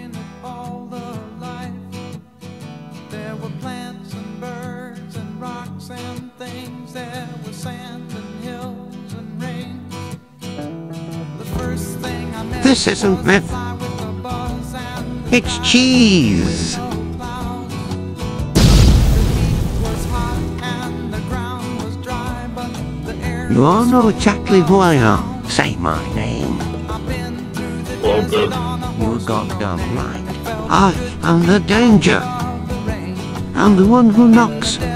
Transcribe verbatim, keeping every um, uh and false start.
making it all alive. There were plants and birds and rocks and things. There was sand and hills and rain. The first thing I met This isn't myth. It's cheese. You all know exactly who I am. Say my name. Welcome. You got them right. I am the danger. I'm the one who knocks